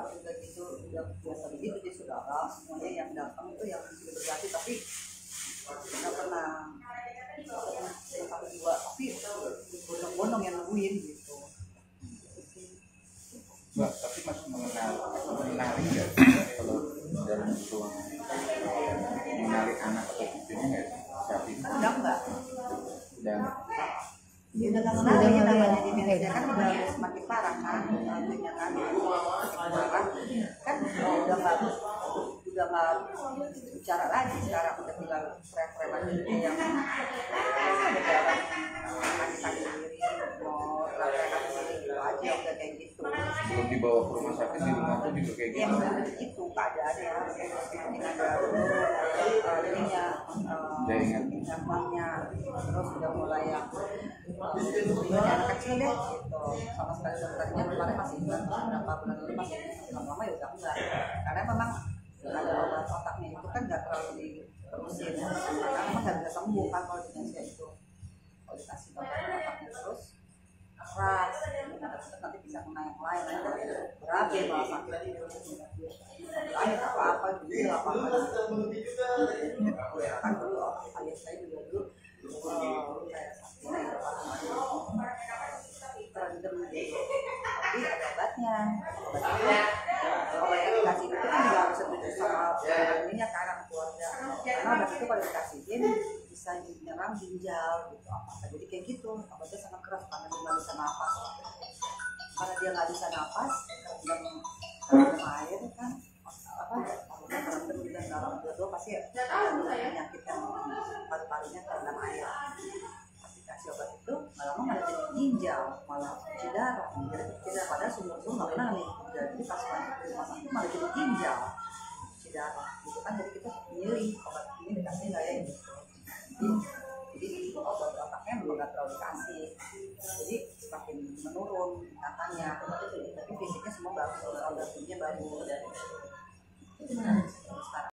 udah gitu udah biasa begitu di saudara semuanya yang datang itu yang sudah berganti tapi nggak pernah satu dua tapi bondong-bondong yang nungguin gitu. Mbak, tapi masih menarik nggak kalau dalam ruang menarik anak atau cucunya nggak saat ini? Udah enggak. Dan Ya udah nggak menarik ya namanya demensia kan udah semakin parah kan, artinya kan parah kan udah nggak bicara lagi sekarang udah tinggal frame aja yang ada orang kaki diri mau praktek gitu aja udah kayak gitu. belum dibawa ke rumah sakit di rumah tuh juga kayak Ya gitu. udah itu keadaannya seperti ada ininya jangkauannya terus udah mulai yang anak kecil deh gitu sama sekali dokternya kemarin masih berapa bulan lalu masih lama-lama ya udah enggak karena memang ada obat otaknya itu kan nggak terlalu diterusin karena memang nggak bisa sembuh kan kalau demensia itu kalau dikasih obat otaknya terus keras nanti bisa kena yang lain berabe malah sakit akhir apa juga apa kan dulu ayah saya juga dulu kayak sakit terendam tapi ada obatnya obat yang dikasih itu kan juga harus setuju sama ininya ke anak keluarga karena obat itu kalau dikasihin bisa menyerang ginjal gitu apa jadi kayak gitu obatnya sangat keras karena dia nggak bisa nafas karena dia nggak bisa nafas dalam air kan apa terendam di dalam dua pasti penyakit yang paru-parunya terendam air kasih obat itu malah malah jadi ginjal malah cuci darah padahal sumur nggak pernah nih jadi pas masuk di rumah sakit malah jadi ginjal cuci darah gitu kan jadi kita milih obat ini dikasih nggak ya gitu jadi obat otaknya memang nggak terlalu dikasih jadi semakin menurun katanya tapi fisiknya semua bagus organnya bagus dari sekarang